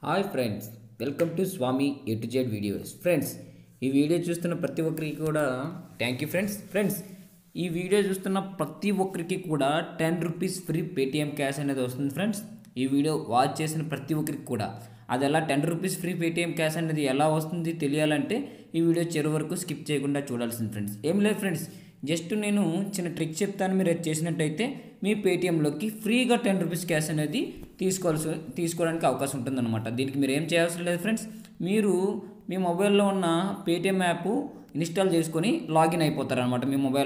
Hi friends, welcome to Swami A to Z videos. Friends, ఈ video చూస్తున్న ప్రతి ఒక్కరికి కూడా థ్యాంక్ యూ ఫ్రెండ్స్. ఈ వీడియో చూస్తున్న ప్రతి ఒక్కరికి కూడా ₹10 ఫ్రీ పేటిఎం క్యాష్ అనేది వస్తుంది ఫ్రెండ్స్. ఈ వీడియో వాచ్ చేసిన ప్రతి ఒక్కరికి కూడా అది ఎలా ₹10 ఫ్రీ పేటిఎం క్యాష్ అనేది ఎలా వస్తుంది తెలియాలంటే ఈ వీడియో చివరి వరకు స్కిప్ చేయకుండా చూడాల్సింది ఫ్రెండ్స్. ఏం లేదు ఫ్రెండ్స్, జస్ట్ నేను చిన్న ట్రిక్ చెప్తాను. మీరు అది చేసినట్టయితే మీ పేటిఎంలోకి ఫ్రీగా ₹10 క్యాష్ అనేది తీసుకోవడానికి అవకాశం ఉంటుందన్నమాట. దీనికి మీరు ఏం చేయాల్సిన లేదు ఫ్రెండ్స్. మీరు మీ మొబైల్లో ఉన్న పేటిఎం యాప్ ఇన్స్టాల్ చేసుకొని లాగిన్ అయిపోతారనమాట. మీ మొబైల్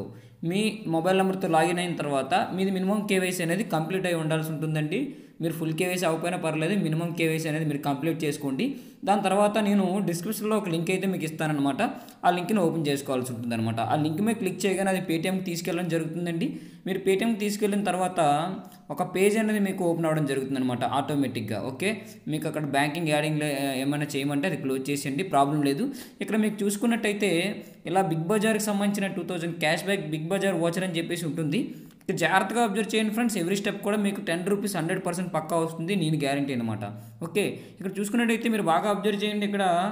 నెంబర్తో లాగిన్ అయిన తర్వాత మీది మినిమం కేవైసీ అనేది కంప్లీట్ అయి ఉండాల్సి ఉంటుందండి. మీరు ఫుల్ కేవైసీ అవ్వకపోయినా పర్లేదు, మినిమం కేవైసీ అనేది మీరు కంప్లీట్ చేసుకోండి. దాని తర్వాత నేను డిస్క్రిప్షన్లో ఒక లింక్ అయితే మీకు ఇస్తానన్నమాట. ఆ లింక్ని ఓపెన్ చేసుకోవాల్సి ఉంటుందన్నమాట. ఆ లింక్ మీద క్లిక్ చేయగానే అది పేటిఎంకి తీసుకెళ్ళడం జరుగుతుందండి. మీరు పేటిఎంకి తీసుకెళ్ళిన తర్వాత ఒక పేజ్ అనేది మీకు ఓపెన్ అవ్వడం జరుగుతుందన్నమాట ఆటోమేటిక్గా. ఓకే, మీకు అక్కడ బ్యాంకింగ్ యాడింగ్ ఏమైనా చేయమంటే అది క్లోజ్ చేసేయండి, ప్రాబ్లం లేదు. ఇక్కడ మీకు చూసుకున్నట్టయితే ఇలా బిగ్ బజార్కి సంబంధించిన 2000 cashback Big Bazaar voucher అని చెప్పేసి ఉంటుంది. ఇక్కడ జాగ్రత్తగా అబ్జర్వ్ చేయండి ఫ్రెండ్స్. ఎవ్రీ స్టెప్ కూడా మీకు ₹10 100% పక్కా వస్తుంది, నేను గ్యారంటీ అనమాట. ఓకే, ఇక్కడ చూసుకున్నట్టయితే మీరు బాగా అబ్జర్వ్ చేయండి.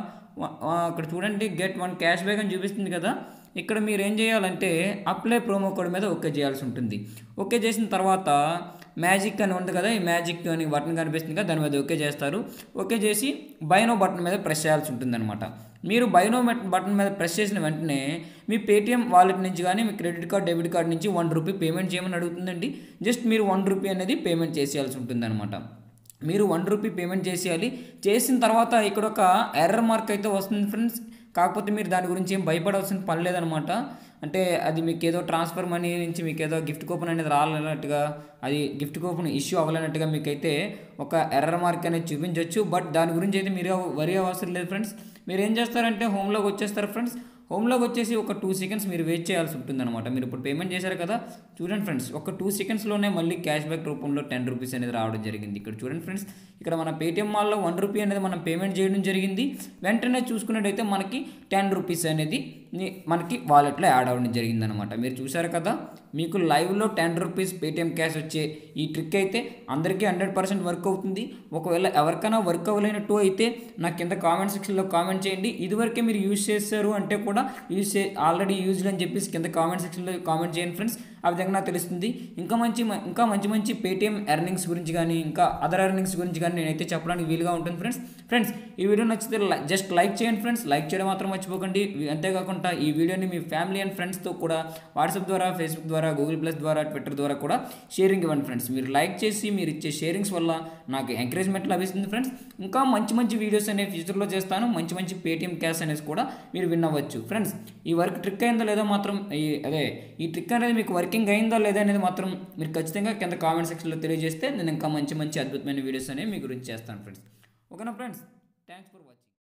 ఇక్కడ చూడండి, గెట్ 1 క్యాష్ బ్యాక్ అని చూపిస్తుంది కదా. ఇక్కడ మీరు ఏం చేయాలంటే అప్లై ప్రోమో కోడ్ మీద ఓకే చేయాల్సి ఉంటుంది. ఓకే చేసిన తర్వాత మ్యాజిక్ అని ఉంది కదా, ఈ మ్యాజిక్ అని బటన్ కనిపిస్తుంది కదా, దాని మీద ఓకే చేస్తారు. ఓకే చేసి బైనో బటన్ మీద ప్రెస్ చేయాల్సి ఉంటుంది అనమాట. మీరు బైనో బటన్ మీద ప్రెస్ చేసిన వెంటనే మీ పేటిఎం వాలెట్ నుంచి కానీ మీ క్రెడిట్ కార్డ్ డెబిట్ కార్డ్ నుంచి ₹1 పేమెంట్ చేయమని అడుగుతుందండి. జస్ట్ మీరు ₹1 అనేది పేమెంట్ చేసేయాల్సి ఉంటుంది అనమాట. మీరు ₹1 పేమెంట్ చేసేయాలి. చేసిన తర్వాత ఇక్కడ ఒక ఎర్రర్ మార్క్ అయితే వస్తుంది ఫ్రెండ్స్. కాకపోతే మీరు దాని గురించి ఏం భయపడాల్సిన పని లేదనమాట. అంటే అది మీకు ఏదో ట్రాన్స్ఫర్ మనీ నుంచి మీకు ఏదో గిఫ్ట్ కూపన్ అనేది రాలన్నట్టుగా, అది గిఫ్ట్ కూపన్ ఇష్యూ అవ్వాలన్నట్టుగా మీకైతే ఒక ఎర్రర్ మార్క్ అనేది చూపించవచ్చు. బట్ దాని గురించి అయితే మీరు వరి అవసరం లేదు ఫ్రెండ్స్. మీరు ఏం చేస్తారంటే హోమ్లోకి వచ్చేస్తారు ఫ్రెండ్స్. హోమ్లోకి వచ్చేసి ఒక 2 సెకండ్స్ మీరు వెయిట్ చేయాల్సి ఉంటుందన్నమాట. మీరు ఇప్పుడు పేమెంట్ చేశారు కదా, చూడండి ఫ్రెండ్స్, ఒక 2 సెకండ్స్లోనే మళ్ళీ క్యాష్ బ్యాక్ రూపంలో ₹10 అనేది రావడం జరిగింది. ఇక్కడ చూడండి ఫ్రెండ్స్, ఇక్కడ మన పేటిఎం మాల్లో ₹1 అనేది మనం పేమెంట్ చేయడం జరిగింది. వెంటనే చూసుకున్నట్టయితే మనకి ₹10 అనేది మనకి వాలెట్లో యాడ్ అవ్వడం జరిగిందనమాట. మీరు చూసారు కదా, మీకు లైవ్లో ₹10 పేటిఎం క్యాష్ వచ్చే ఈ ట్రిక్ అయితే అందరికీ 100% వర్క్ అవుతుంది. ఒకవేళ ఎవరికైనా వర్క్ అవ్వలేనట్టు అయితే నా కింద కామెంట్ సెక్షన్లో కామెంట్ చేయండి. ఇదివరకే మీరు యూజ్ చేశారు అంటే కూడా ఆల్రెడీ యూజ్డ్ అని చెప్పేసి కింద కామెంట్ సెక్షన్లో కామెంట్ చేయండి ఫ్రెండ్స్. ఆ విధంగా నాకు తెలుస్తుంది. ఇంకా మంచి పేటిఎం ఎర్నింగ్స్ గురించి కానీ ఇంకా అదర్ ఎర్నింగ్స్ గురించి కానీ నేనైతే చెప్పడానికి వీలుగా ఉంటుంది ఫ్రెండ్స్. ఈ వీడియో నచ్చితే జస్ట్ లైక్ చేయండి ఫ్రెండ్స్. లైక్ చేయడం మాత్రం మర్చిపోకండి. అంతేకాకుండా ఈ వీడియోని మీ ఫ్యామిలీ అండ్ ఫ్రెండ్స్తో కూడా వాట్సాప్ ద్వారా, ఫేస్బుక్ ద్వారా, గూగుల్ ప్లస్ ద్వారా, ట్విట్టర్ ద్వారా కూడా షేరింగ్ ఇవ్వండి ఫ్రెండ్స్. మీరు లైక్ చేసి మీరు ఇచ్చే షేరింగ్స్ వల్ల నాకు ఎంకరేజ్మెంట్ లభిస్తుంది ఫ్రెండ్స్. ఇంకా మంచి వీడియోస్ అనేవి ఫ్యూచర్లో చేస్తాను. మంచి పేటిఎం క్యాష్ అనేసి కూడా మీరు విన్ అవ్వచ్చు ఫ్రెండ్స్. ఈ వర్క్ ట్రిక్ అయిందో లేదో మాత్రం ఈ ట్రిక్ అనేది మీకు వర్కింగ్ అయిందో లేదా అనేది మాత్రం మీరు ఖచ్చితంగా కింద కామెంట్ సెక్షన్లో తెలియజేస్తే నేను ఇంకా మంచి అద్భుతమైన వీడియోస్ అనేవి మీ గురించి చేస్తాను ఫ్రెండ్స్. ఓకేనా ఫ్రెండ్స్, థ్యాంక్స్ ఫర్ వాచింగ్.